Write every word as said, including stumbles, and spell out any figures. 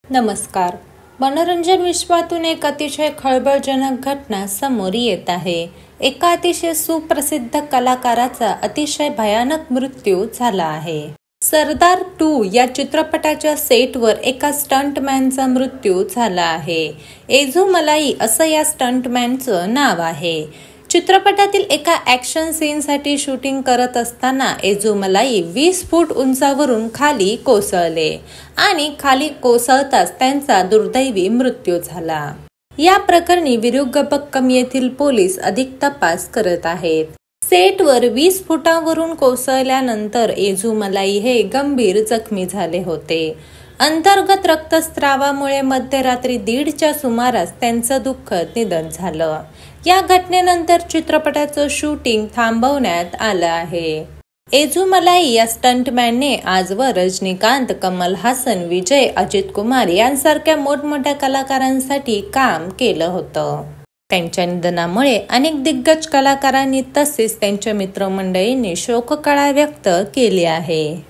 नमस्कार. मनोरंजन विश्वातून एक अतिशय खळबळजनक घटना समोर येत आहे. एका अतिशय सुप्रसिद्ध कलाकाराचा अतिशय भयानक मृत्यू झाला आहे. सरदार टू या चित्रपटाच्या सेटवर एका स्टंटमॅनचा मृत्यू झाला आहे. एझुमलाई असं या स्टंटमॅनचं नाव आहे. चित्रपटातील एका ॲक्शन सीनसाठी शूटिंग करत असताना एझुमलाई वीस फूट उंचावरून खाली कोसळले आणि खाली कोसळताच त्यांचा दुर्दैवी मृत्यू झाला. या प्रकरणी विरुगपक्कम येथील पोलीस अधिक तपास करत आहेत. सेटवर वीस फुटावरून कोसळल्यानंतर एझुमलाई हे गंभीर जखमी झाले होते. अंतर्गत रक्तस्रावामुळे मध्यरात्री दीडच्या सुमारास त्यांचं दुःखद निधन झालं. या घटनेनंतर चित्रपटाचं शूटिंग थांबवण्यात आलं आहे. एझुमलाई या स्टंटमॅनने आजवर रजनीकांत, कमल हासन, विजय, अजित कुमार यांसारख्या मोठमोठ्या कलाकारांसाठी काम केलं होतं. त्यांच्या निधनामुळे अनेक दिग्गज कलाकारांनी तसेच त्यांच्या मित्रमंडळींनी शोककळा व्यक्त केली आहे.